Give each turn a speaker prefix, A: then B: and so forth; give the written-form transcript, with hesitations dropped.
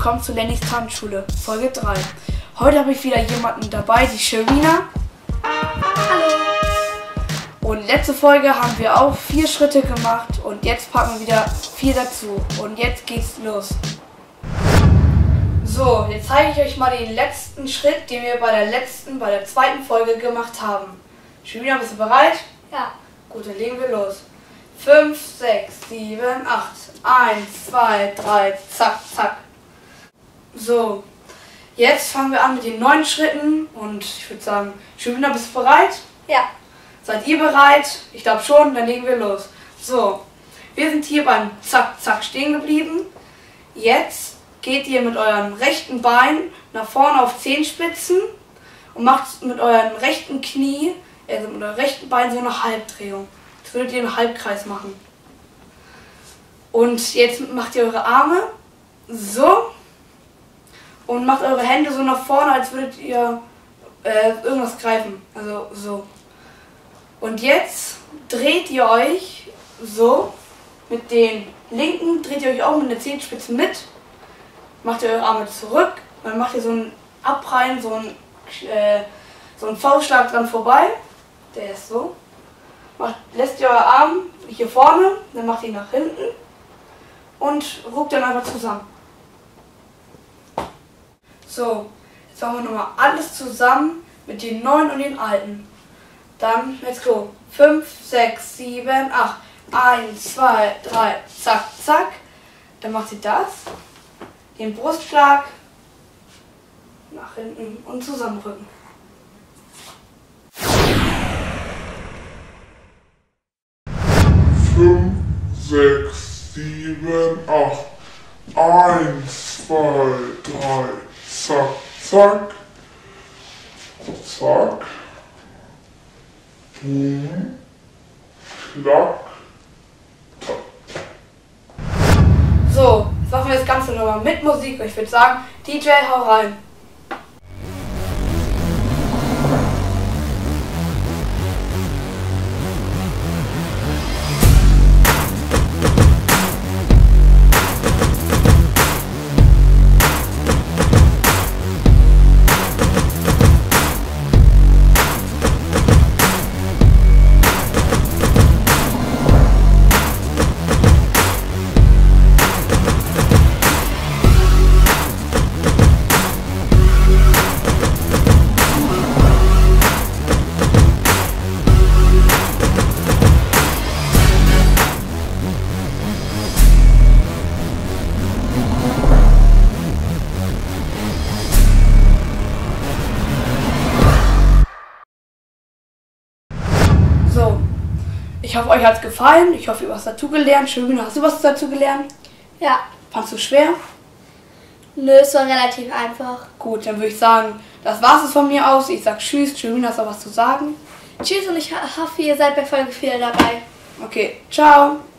A: willkommen zu Lennys Tanzschule, Folge 3. Heute habe ich wieder jemanden dabei, die Sherina.
B: Hallo.
A: Und letzte Folge haben wir auch 4 Schritte gemacht und jetzt packen wir wieder 4 dazu. Und jetzt geht's los. So, jetzt zeige ich euch mal den letzten Schritt, den wir bei der zweiten Folge gemacht haben. Sherina, bist du bereit?
B: Ja.
A: Gut, dann legen wir los. 5, 6, 7, 8. 1, 2, 3, zack, zack. So, jetzt fangen wir an mit den 9 Schritten und ich würde sagen, Sherina, bist du bereit?
B: Ja.
A: Seid ihr bereit? Ich glaube schon, dann legen wir los. So, wir sind hier beim Zack, Zack stehen geblieben. Jetzt geht ihr mit eurem rechten Bein nach vorne auf Zehenspitzen und macht mit eurem rechten Knie, also mit eurem rechten Bein so eine Halbdrehung. Jetzt würdet ihr einen Halbkreis machen. Und jetzt macht ihr eure Arme so und macht eure Hände so nach vorne, als würdet ihr irgendwas greifen. Also so. Und jetzt dreht ihr euch so mit den linken, dreht ihr euch auch mit der Zehenspitze mit, macht ihr eure Arme zurück, dann macht ihr so einen Abprallen, so einen Faustschlag dran vorbei, der ist so. Lässt ihr euren Arm hier vorne, dann macht ihr ihn nach hinten und ruckt dann einfach zusammen. So, jetzt machen wir nochmal alles zusammen mit den neuen und den alten. Dann, let's go. 5, 6, 7, 8. 1, 2, 3, zack, zack. Dann macht ihr das. Den Brustschlag nach hinten und zusammenrücken.
C: 5, 6, 7, 8. 1, 2, 3, zack, zack. Zack. Boom. Klack. Tack.
A: So, jetzt machen wir das Ganze nochmal mit Musik. Ich würde sagen, DJ, hau rein. So, ich hoffe, euch hat es gefallen. Ich hoffe, ihr habt was dazu gelernt. Sherina, hast du was dazu gelernt?
B: Ja.
A: Fandst du schwer?
B: Nö, es war relativ einfach.
A: Gut, dann würde ich sagen, das war's es von mir aus. Ich sag tschüss. Sherina, hast du was zu sagen?
B: Tschüss und ich hoffe, ihr seid bei Folge 4 dabei.
A: Okay, ciao.